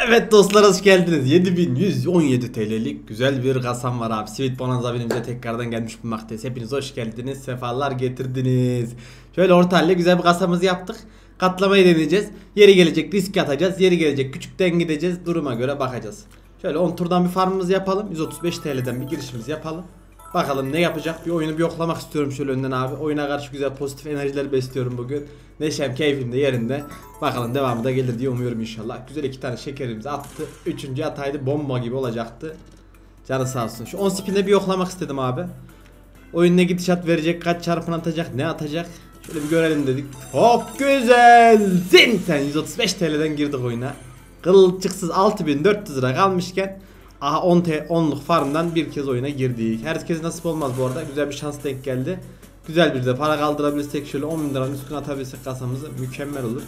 Evet dostlar, hoş geldiniz. 7117 TL'lik güzel bir kasam var abi. Sweet Bonanza benimize tekrardan gelmiş bulunmaktayız. Hepiniz hoş geldiniz. Sefalar getirdiniz. Şöyle orta halde güzel bir kasamızı yaptık. Katlamayı deneyeceğiz. Yeri gelecek risk atacağız. Yeri gelecek küçükten gideceğiz. Duruma göre bakacağız. Şöyle 10 turdan bir farmımızı yapalım. 135 TL'den bir girişimizi yapalım. Bakalım ne yapacak? Bir oyunu bir yoklamak istiyorum şöyle önden abi. Oyuna karşı güzel pozitif enerjiler besliyorum bugün. Neşem, keyfim de yerinde. Bakalım devamı da gelir diye umuyorum inşallah. Güzel iki tane şekerimizi attı. Üçüncü ataydı bomba gibi olacaktı. Canı sağ olsun. Şu 10 spin'de bir yoklamak istedim abi. Oyun ne gidişat verecek, kaç çarpın atacak, ne atacak. Şöyle bir görelim dedik. Çok güzel. Sen 135 TL'den girdik oyuna. Kılçıksız 6400 lira kalmışken aha 10'luk farmdan bir kez oyuna girdik. Herkes nasip olmaz bu arada. Güzel bir şans denk geldi. Güzel bir de para kaldırabilirsek, şöyle 10 bin liranın üstüne atabilsek kasamızı mükemmel olur.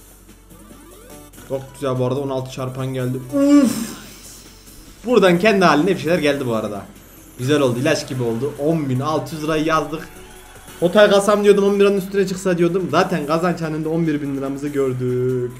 Çok güzel bu arada, 16 çarpan geldi. Uf! Buradan kendi haline bir şeyler geldi bu arada. Güzel oldu, ilaç gibi oldu. 10.600 lirayı yazdık. Otel kasam diyordum, 10 liranın üstüne çıksa diyordum. Zaten kazanç hanında 11 bin liramızı gördük.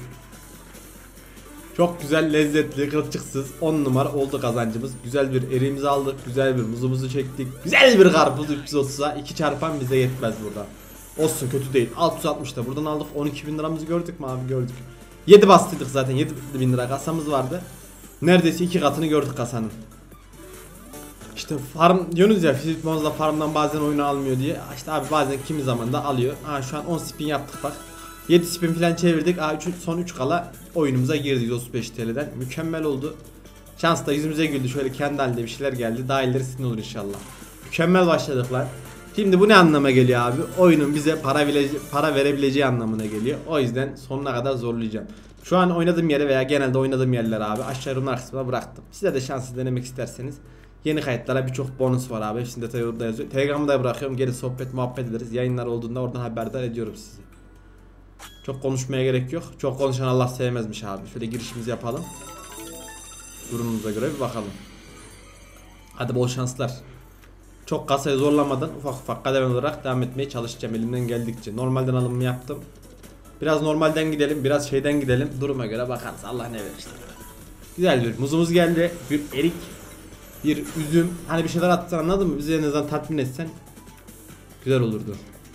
Çok güzel, lezzetli, kılçıksız 10 numara oldu kazancımız. Güzel bir eriğimizi aldık. Güzel bir muzumuzu çektik. Güzel bir karpuz 330'a. 2 çarpan bize yetmez burada. Olsun, kötü değil. 660'da buradan aldık. 12 bin liramızı gördük mü abi? Gördük. 7 bastıydık zaten. 7 bin lira kasamız vardı. Neredeyse 2 katını gördük kasanın. İşte farm diyorsunuz ya, Sweet Bonanza farmdan bazen oyunu almıyor diye. İşte abi bazen kimi zaman da alıyor. Ha, şu an 10 spin yaptık bak. 7 spin falan çevirdik. Son 3 kala oyunumuza girdi 135 TL'den. Mükemmel oldu. Şans da yüzümüze güldü. Şöyle kendi halinde bir şeyler geldi. Daha ileri sizin olur inşallah. Mükemmel başladık lan. Şimdi bu ne anlama geliyor abi? Oyunun bize para verebileceği anlamına geliyor. O yüzden sonuna kadar zorlayacağım. Şu an oynadığım yere veya genelde oynadığım yerler abi aşağı yorumlar kısmına bıraktım. Size de şansı denemek isterseniz yeni kayıtlara birçok bonus var abi. Hepsini detaylı orada yazıyor. Telegram'ı da bırakıyorum. Gelin sohbet muhabbet ederiz. Yayınlar olduğunda oradan haberdar ediyorum sizi. Çok konuşmaya gerek yok. Çok konuşan Allah sevmezmiş abi. Şöyle girişimizi yapalım. Durumumuza göre bir bakalım. Hadi bol şanslar. Çok kasayı zorlamadan ufak ufak kademe olarak devam etmeye çalışacağım elimden geldikçe. Normalden alımımı yaptım. Biraz normalden gidelim, biraz şeyden gidelim. Duruma göre bakarız. Allah ne verir işte. Güzel bir muzumuz geldi. Bir erik, bir üzüm. Hani bir şeyler atsan, anladın mı? Bizi en azından tatmin etsen güzel olurdu.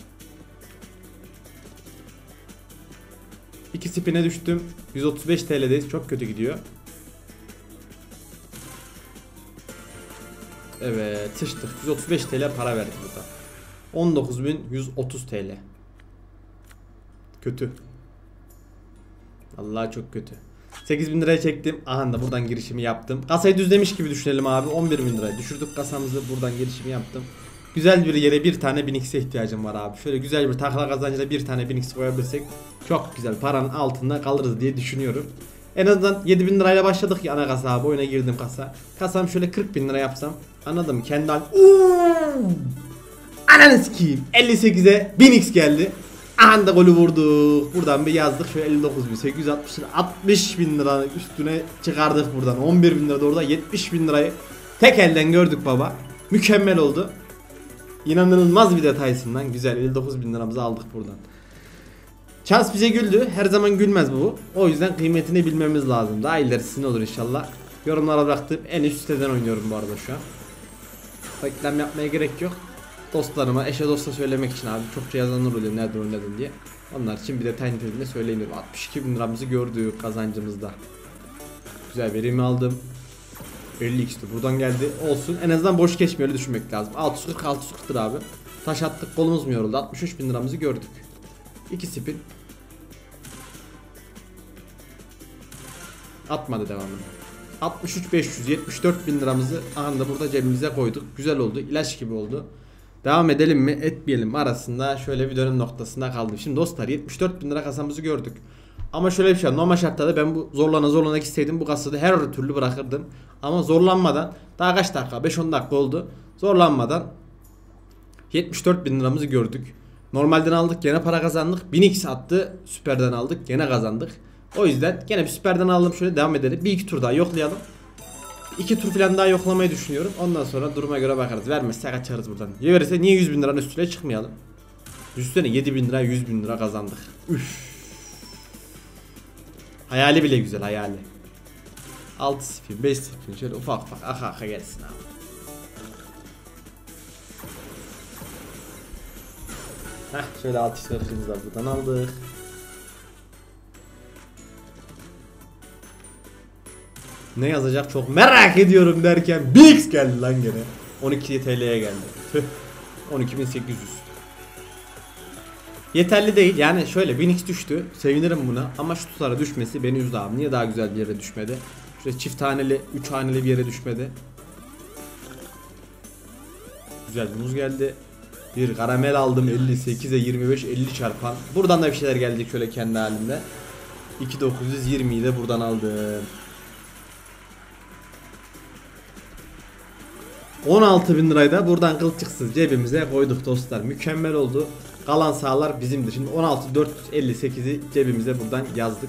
2 spin'e düştüm. 135 TL'deyiz. Çok kötü gidiyor. Evet, sıçtık. 135 TL para verdik burada. 19.130 TL. Kötü. Vallahi çok kötü. 8.000 liraya çektim. Aha da buradan girişimi yaptım. Kasayı düzlemiş gibi düşünelim abi. 11.000 liraya düşürdük kasamızı. Buradan girişimi yaptım. Güzel bir yere bir tane 1000x'e ihtiyacım var abi. Şöyle güzel bir takla kazancıyla bir tane 1000x koyabilirsek çok güzel paranın altında kalırız diye düşünüyorum. En azından 7.000 lirayla başladık ya ana kasa abi. Oyuna girdim kasa. Kasam şöyle 40.000 lira yapsam. Anladın mı? Kendi hal... Ananı sikeyim. 58'e 1000x geldi. Anda golü vurduk. Buradan bir yazdık. Şöyle 59.860 lira. 60.000 lira üstüne çıkardık buradan. 11.000 lira da orada. 70.000 lirayı tek elden gördük baba. Mükemmel oldu. İnanılmaz bir detaysından güzel 59.000 liramızı aldık buradan. Şans bize güldü. Her zaman gülmez bu. O yüzden kıymetini bilmemiz lazım. Daha ilerisi ne olur inşallah. Yorumlara bıraktığım en üst siteden oynuyorum bu arada şu an. Reklam yapmaya gerek yok. Dostlarıma, eşe dosta söylemek için abi. Çokça yazanlar oluyor nereden oynadın diye. Onlar için bir detay niteliğinde söyleyeyim. 62.000 liramızı gördük kazancımızda. Güzel verimi aldım. 50x'ti buradan geldi. Olsun, en azından boş geçmiyor, öyle düşünmek lazım. 640 lira abi. Taş attık, kolumuz mu yoruldu? 63.000 liramızı gördük. 2 spin. Atmadı devamını. 63.500 74.000 liramızı anında burada cebimize koyduk. Güzel oldu, ilaç gibi oldu. Devam edelim mi etmeyelim mi arasında şöyle bir dönüm noktasında kaldım. Şimdi dostlar 74.000 lira kasamızı gördük. Ama şöyle bir şey var, normal şartlarda ben bu zorlana gitseydim bu kasada her türlü bırakırdım. Ama zorlanmadan daha kaç dakika, 5-10 dakika oldu. Zorlanmadan 74.000 liramızı gördük. Normalden aldık, gene para kazandık. 1000x attı, süperden aldık, gene kazandık. O yüzden gene bir süperden alalım, şöyle devam edelim. Bir iki tur daha yoklayalım. 2 tur falan daha yoklamayı düşünüyorum. Ondan sonra duruma göre bakarız. Vermezse kaçarız buradan. Ya verirse niye 100.000 liranın üstüne çıkmayalım? Üstüne 7.000 lira 100.000 lira kazandık. Üff. Hayali bile güzel, hayali. 6 spin, 5 spin şöyle ufak ufak aka gelsin abi. Heh, şöyle 6 kırkımızı da buradan aldık. Ne yazacak çok merak ediyorum derken 1x geldi lan gene. 12 TL'ye geldi. Tüh. 12.800. Yeterli değil yani, şöyle 1000x düştü, sevinirim buna ama şu tutar'a düşmesi beni üzdü abi. Niye daha güzel bir yere düşmedi? Şöyle çift haneli, 3 haneli bir yere düşmedi. Güzel bir muz geldi. Bir karamel aldım 58'e 25 50 çarpan. Buradan da bir şeyler geldi şöyle kendi halinde. 2920'yi de buradan aldım. 16.000 lirayı da buradan kılçıksız cebimize koyduk dostlar. Mükemmel oldu. Kalan sahalar bizimdir. Şimdi 16.458'i cebimize buradan yazdık.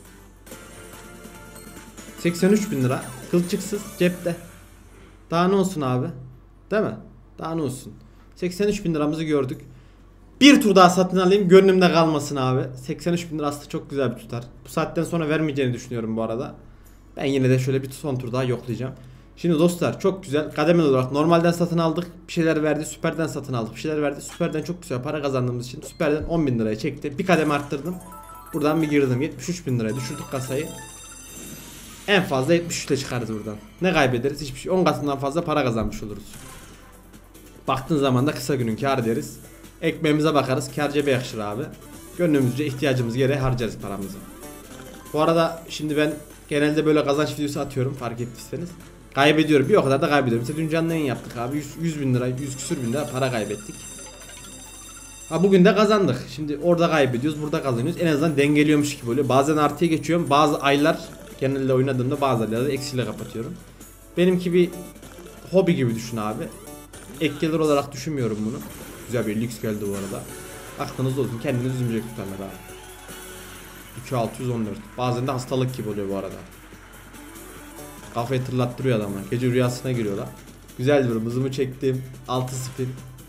83.000 lira kılçıksız cepte. Daha ne olsun abi? Değil mi? Daha ne olsun? 83.000 liramızı gördük. Bir tur daha satın alayım, gönlümde kalmasın abi. 83.000 lira aslında çok güzel bir tutar. Bu saatten sonra vermeyeceğini düşünüyorum bu arada. Ben yine de şöyle bir son tur daha yoklayacağım. Şimdi dostlar çok güzel kademeli olarak normalden satın aldık, bir şeyler verdi, süperden satın aldık, bir şeyler verdi, süperden çok güzel para kazandığımız için süperden 10.000 liraya çekti, bir kademe arttırdım, buradan bir girdim, 73.000 liraya düşürdük kasayı. En fazla 73'te çıkarız buradan, ne kaybederiz, hiçbir şey. 10 katından fazla para kazanmış oluruz. Baktığın zaman da kısa günün kar deriz, ekmeğimize bakarız, kar cebe yakışır abi, gönlümüzce ihtiyacımız yere harcarız paramızı. Bu arada şimdi ben genelde böyle kazanç videosu atıyorum, fark ettiyseniz. Kaybediyorum, bir o kadar da kaybediyorum. Mesela dün canlı yayın yaptık abi, 100 bin lira, 100 küsür bin lira para kaybettik. Ha bugün de kazandık. Şimdi orada kaybediyoruz, burada kazanıyoruz. En azından dengeliyormuş gibi oluyor. Bazen artıya geçiyorum, bazı aylar genelde oynadığımda bazı aylarda eksiyle kapatıyorum. Benimki bir hobi gibi düşün abi. Ek gelir olarak düşünmüyorum bunu. Güzel bir lüks geldi bu arada. Aklınızda olsun, kendiniz üzmeyecek tutanlar abi. 2614. Bazen de hastalık gibi oluyor bu arada. Kafayı tırlattırıyor adamlar. Gece rüyasına giriyorlar. Güzel bir mızımı çektim. 6 spin.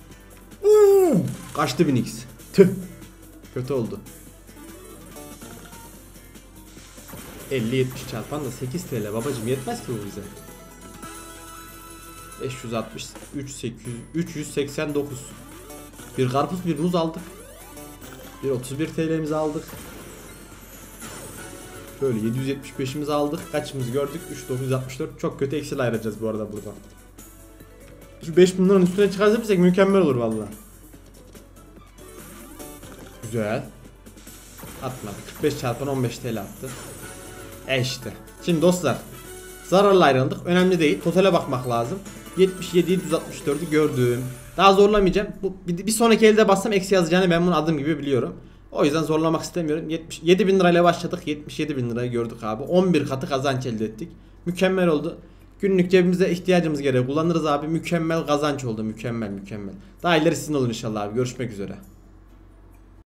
Kaçtı 1000x. Tüh. Kötü oldu. 50-70 çarpan da 8 TL babacım, yetmez ki bu bize. 560 3800 389. Bir karpuz bir muz aldık. Bir 31 TL'mizi aldık. Şöyle 775'imizi aldık. Kaçımızı gördük? 3964. Çok kötü eksiyle ayıracağız bu arada buradan. Şu 5000 liranın üstüne çıkartırsak mükemmel olur valla. Güzel. Atmadı. 45 çarpan 15 TL attı. İşte. Şimdi dostlar, zararla ayrıldık. Önemli değil. Totale bakmak lazım. 77.764'ü gördüm. Daha zorlamayacağım. Bu bir sonraki elde bassam eksi yazacağını ben bunu adım gibi biliyorum. O yüzden zorlamak istemiyorum. 77.000 lirayla başladık. 77.000 lirayı gördük abi. 11 katı kazanç elde ettik. Mükemmel oldu. Günlük cebimize ihtiyacımız gereği kullanırız abi. Mükemmel kazanç oldu. Mükemmel. Daha ileri sizin olun inşallah abi. Görüşmek üzere.